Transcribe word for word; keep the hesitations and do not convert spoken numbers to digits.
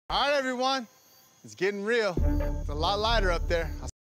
All right, everyone, it's getting real. It's a lot lighter up there. I'll